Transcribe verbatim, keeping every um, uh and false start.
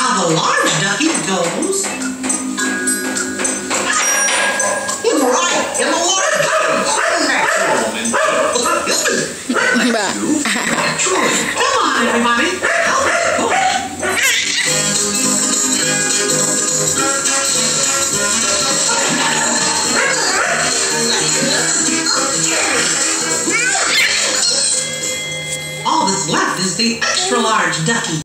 Now the large ducky goes right in the large ducky. Natural, Naturally. Come on, everybody. Help us push. All that's left is the extra large ducky.